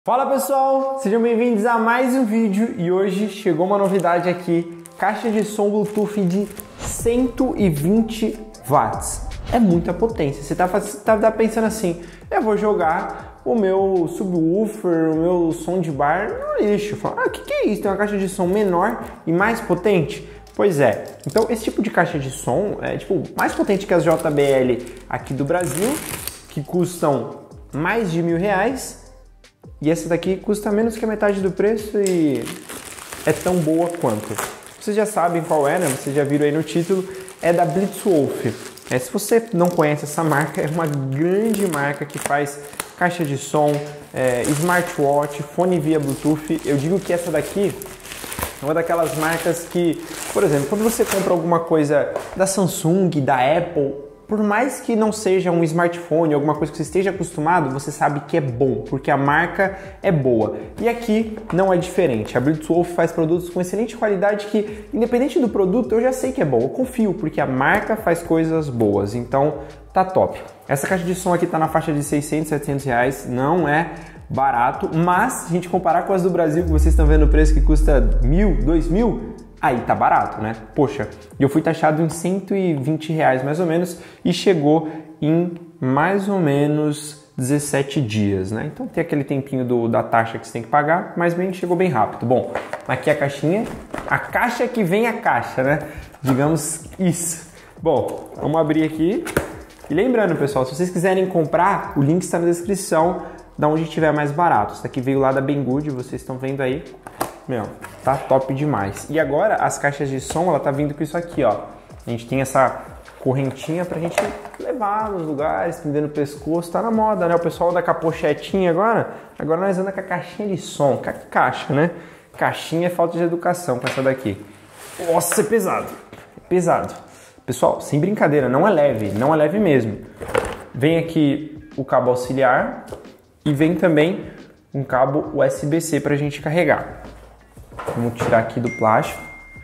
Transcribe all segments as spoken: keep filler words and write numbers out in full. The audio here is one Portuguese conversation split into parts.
Fala pessoal, sejam bem-vindos a mais um vídeo e hoje chegou uma novidade aqui, caixa de som Bluetooth de cento e vinte watts, é muita potência. Você tá, tá, tá pensando assim, eu vou jogar o meu subwoofer, o meu som de bar no lixo. Fala, ah, o que, que é isso? Tem uma caixa de som menor e mais potente? Pois é, então esse tipo de caixa de som é tipo mais potente que as J B L aqui do Brasil, que custam mais de mil reais. E essa daqui custa menos que a metade do preço e é tão boa quanto. Vocês já sabem qual é, né? Vocês já viram aí no título, é da Blitzwolf. É, se você não conhece essa marca, é uma grande marca que faz caixa de som, é, smartwatch, fone via Bluetooth. Eu digo que essa daqui é uma daquelas marcas que, por exemplo, quando você compra alguma coisa da Samsung, da Apple, por mais que não seja um smartphone, alguma coisa que você esteja acostumado, você sabe que é bom, porque a marca é boa. E aqui não é diferente. A Blitzwolf faz produtos com excelente qualidade que, independente do produto, eu já sei que é bom. Eu confio, porque a marca faz coisas boas. Então, tá top. Essa caixa de som aqui tá na faixa de seiscentos, setecentos reais. Não é barato, mas se a gente comparar com as do Brasil, que vocês estão vendo o preço que custa mil, dois mil, aí tá barato, né? Poxa, eu fui taxado em cento e vinte reais mais ou menos e chegou em mais ou menos dezessete dias, né? Então tem aquele tempinho do, da taxa que você tem que pagar, mas bem, chegou bem rápido. Bom, aqui a caixinha, a caixa que vem a caixa, né? Digamos isso. Bom, vamos abrir aqui. E lembrando, pessoal, se vocês quiserem comprar, o link está na descrição, da onde estiver mais barato. Isso aqui veio lá da Banggood, vocês estão vendo aí. Meu, tá top demais. E agora as caixas de som, ela tá vindo com isso aqui, ó. A gente tem essa correntinha pra gente levar nos lugares, prender no pescoço, tá na moda, né? O pessoal anda com a pochetinha agora, agora nós andamos com a caixinha de som, com a caixa, né? Caixinha é falta de educação com essa daqui. Nossa, é pesado, é pesado. Pessoal, sem brincadeira, não é leve, não é leve mesmo. Vem aqui o cabo auxiliar e vem também um cabo U S B C pra gente carregar. Vamos tirar aqui do plástico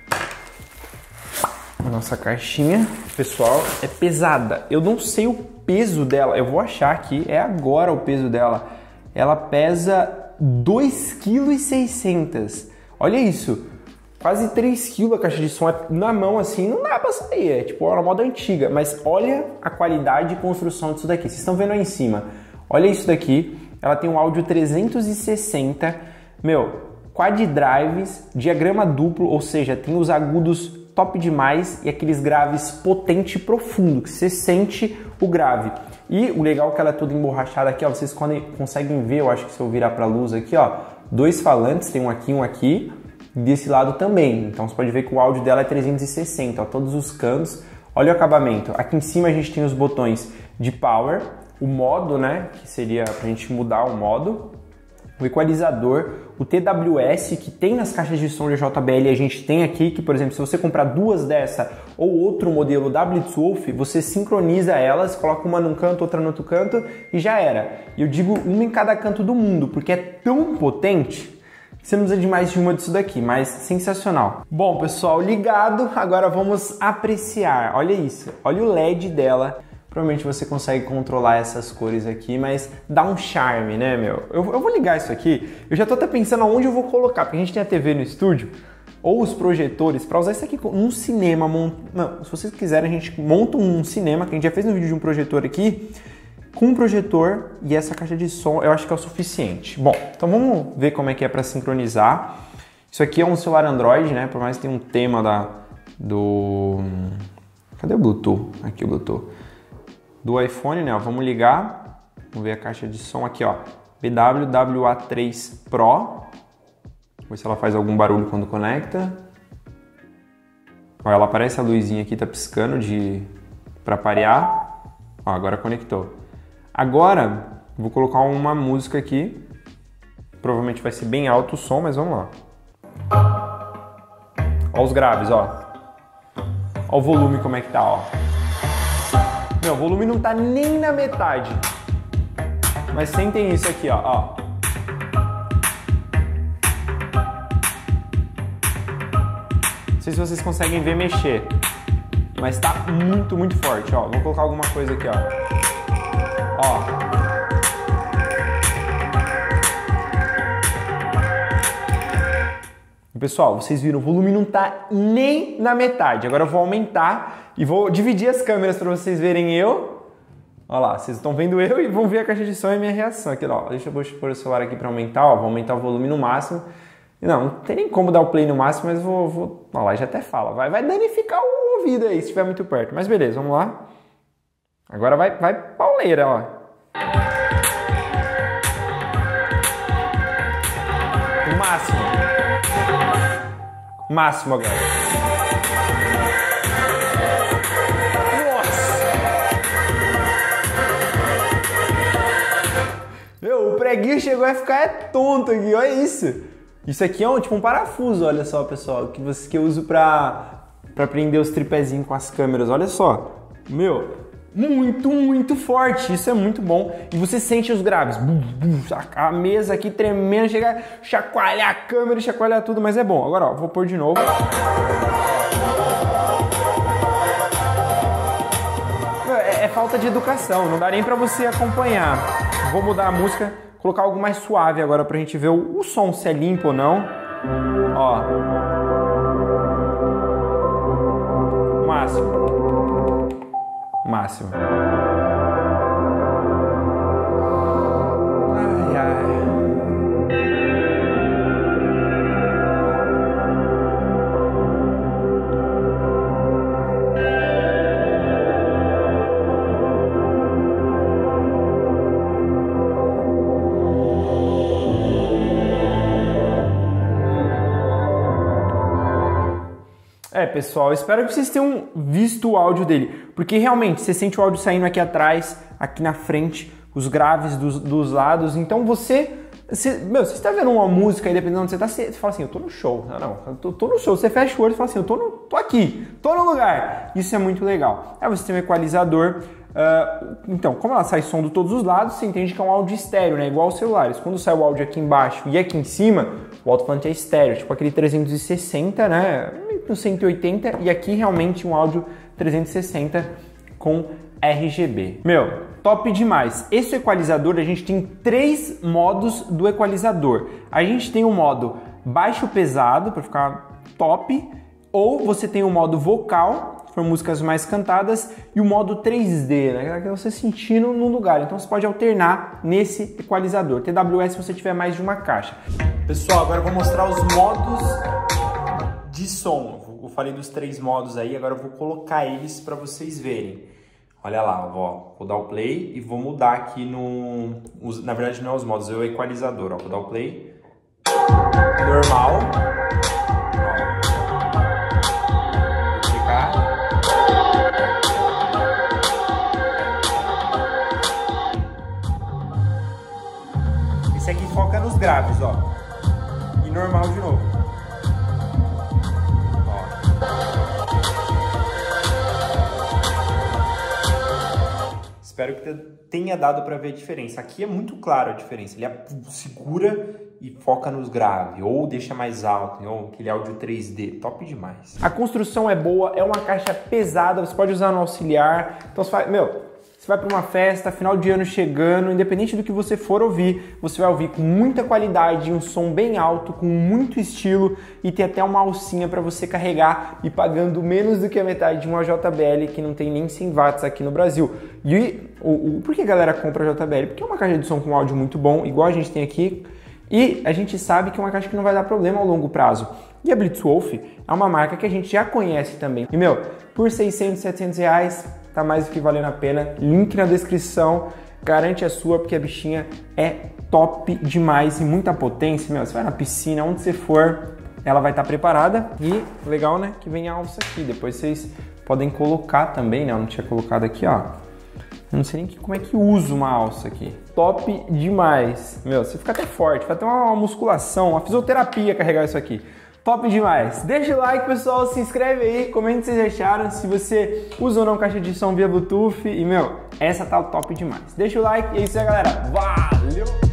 a nossa caixinha. Pessoal, é pesada. Eu não sei o peso dela. Eu vou achar aqui. É agora o peso dela. Ela pesa dois vírgula seiscentos quilos. Olha isso. Quase três quilos a caixa de som. Na mão assim não dá pra sair. É tipo uma moda antiga. Mas olha a qualidade de construção disso daqui. Vocês estão vendo aí em cima. Olha isso daqui. Ela tem um áudio trezentos e sessenta. Meu... Quad drives, diagrama duplo, ou seja, tem os agudos top demais e aqueles graves potente e profundo, que você sente o grave. E o legal é que ela é toda emborrachada aqui, ó, vocês conseguem ver, eu acho que se eu virar para a luz aqui, ó, dois falantes, tem um aqui, um aqui, e desse lado também. Então você pode ver que o áudio dela é trezentos e sessenta, ó, todos os cantos. Olha o acabamento. Aqui em cima a gente tem os botões de power, o modo, né, que seria para a gente mudar o modo. O equalizador, o T W S que tem nas caixas de som da J B L, a gente tem aqui, que por exemplo, se você comprar duas dessa ou outro modelo da Blitzwolf, você sincroniza elas, coloca uma num canto, outra no outro canto e já era. E eu digo uma em cada canto do mundo, porque é tão potente que você não precisa de mais de uma disso daqui, mas sensacional. Bom, pessoal, ligado, agora vamos apreciar. Olha isso, olha o L E D dela. Provavelmente você consegue controlar essas cores aqui, mas dá um charme, né, meu? Eu, eu vou ligar isso aqui, eu já tô até pensando aonde eu vou colocar, porque a gente tem a T V no estúdio, ou os projetores, para usar isso aqui num cinema. Mont... Não, se vocês quiserem, a gente monta um cinema, que a gente já fez um vídeo de um projetor aqui, com um projetor e essa caixa de som, eu acho que é o suficiente. Bom, então vamos ver como é que é para sincronizar. Isso aqui é um celular Android, né, por mais que tenha um tema da, do... Cadê o Bluetooth? Aqui o Bluetooth. Do iPhone, né? Ó, vamos ligar, vamos ver a caixa de som aqui, ó, B W W A três Pro, vamos ver se ela faz algum barulho quando conecta. Ó, ela aparece a luzinha aqui, tá piscando de para parear. Ó, agora conectou. Agora vou colocar uma música aqui, provavelmente vai ser bem alto o som, mas vamos lá. Ó os graves, ó, ó o volume como é que tá, ó. Meu, o volume não tá nem na metade. Mas sentem isso aqui, ó, ó. Não sei se vocês conseguem ver mexer. Mas tá muito, muito forte, ó. Vou colocar alguma coisa aqui, ó. Ó. Pessoal, vocês viram, o volume não tá nem na metade. Agora eu vou aumentar e vou dividir as câmeras para vocês verem eu. Olha lá, vocês estão vendo eu e vão ver a caixa de som e a minha reação. Aqui, ó, deixa eu pôr o celular aqui para aumentar, ó, vou aumentar o volume no máximo. Não, não tem nem como dar o play no máximo, mas vou... vou... Olha lá, já até fala. Vai, vai danificar o ouvido aí, se estiver muito perto. Mas beleza, vamos lá. Agora vai, vai pauleira, ó. O máximo. Máximo agora. Nossa! Meu, o preguinho chegou a ficar é tonto aqui, olha isso. Isso aqui é um, tipo um parafuso, olha só, pessoal, que, você, que eu uso pra, pra prender os tripézinhos com as câmeras, olha só. Meu, muito, muito forte, isso é muito bom. E você sente os graves, a mesa aqui tremendo, chega a chacoalhar a câmera e chacoalhar tudo, mas é bom. Agora, ó, vou pôr de novo. É, é falta de educação, não dá nem pra você acompanhar. Vou mudar a música, colocar algo mais suave agora pra gente ver o, o som, se é limpo ou não. Ó. Máximo. Máximo. Ai, ai. É, pessoal, eu espero que vocês tenham visto o áudio dele, porque realmente você sente o áudio saindo aqui atrás, aqui na frente, os graves dos, dos lados, então você, você, meu, você está vendo uma música aí, dependendo de onde você está, você, você fala assim, eu tô no show, não, não, eu tô, tô no show, você fecha o olho e fala assim, eu tô, no, tô aqui, tô no lugar, isso é muito legal. Aí você tem um equalizador, uh, então, como ela sai som de todos os lados, você entende que é um áudio estéreo, né, igual os celulares, quando sai o áudio aqui embaixo e aqui em cima, o alto-falante é estéreo, tipo aquele trezentos e sessenta, né, no cento e oitenta, e aqui realmente um áudio trezentos e sessenta com R G B. Meu, top demais. Esse equalizador, a gente tem três modos do equalizador. A gente tem o modo baixo pesado, para ficar top, ou você tem o modo vocal, se for músicas mais cantadas, e o modo três D, né, que você sentindo no lugar. Então você pode alternar nesse equalizador. T W S se você tiver mais de uma caixa. Pessoal, agora eu vou mostrar os modos de som. Eu falei dos três modos aí, agora eu vou colocar eles para vocês verem. Olha lá, ó, vou dar o play e vou mudar aqui no... Na verdade não é os modos, é o equalizador, ó. Vou dar o play. Normal. Ó. Vou clicar. Esse aqui foca nos graves, ó. E normal de novo. Espero que tenha dado para ver a diferença. Aqui é muito claro a diferença. Ele segura e foca nos graves, ou deixa mais alto, ou aquele áudio três D. Top demais. A construção é boa, é uma caixa pesada, você pode usar no auxiliar. Então você faz, meu, você vai para uma festa, final de ano chegando, independente do que você for ouvir, você vai ouvir com muita qualidade, um som bem alto, com muito estilo, e tem até uma alcinha para você carregar e pagando menos do que a metade de uma J B L que não tem nem cem watts aqui no Brasil. E o, o, por que a galera compra a J B L? Porque é uma caixa de som com áudio muito bom, igual a gente tem aqui, e a gente sabe que é uma caixa que não vai dar problema ao longo prazo. E a Blitzwolf é uma marca que a gente já conhece também. E, meu, por seiscentos, setecentos reais, tá mais do que valendo a pena. Link na descrição, garante a sua, porque a bichinha é top demais e muita potência. Meu, você vai na piscina, onde você for, ela vai estar preparada. E legal, né, que vem a alça aqui. Depois vocês podem colocar também, né, eu não tinha colocado aqui, ó. Eu não sei nem que, como é que usa uma alça aqui. Top demais. Meu, você fica até forte, vai ter uma, uma musculação, uma fisioterapia carregar isso aqui. Top demais. Deixa o like, pessoal, se inscreve aí, comenta o que vocês acharam, se você usa ou não caixa de som via Bluetooth. E, meu, essa tá top demais. Deixa o like e é isso aí, galera. Valeu!